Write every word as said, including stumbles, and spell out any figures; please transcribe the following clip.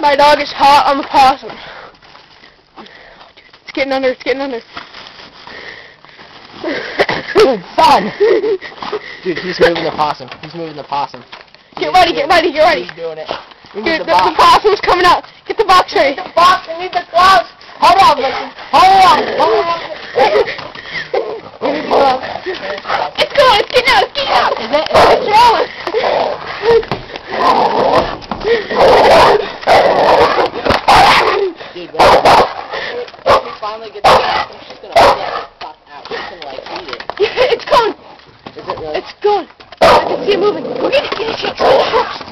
My dog is hot on the possum. It's getting under, it's getting under. Son! Dude, he's moving the possum. He's moving the possum. Get ready, get ready, get ready. He's doing it. Dude, the, the, the possum's coming out. Get the box ready. Get the box, we need the gloves. Hold on, listen. Hold on, hold on. We need the gloves. It's going, it's getting out, it's getting out. Is it? It's rolling. Dude, when we finally get the possum, she's gonna pull that fuck out. She's gonna like eat it. Yeah, it's going. Is it really? It's going. I can see it moving. Go get it, get it, get it.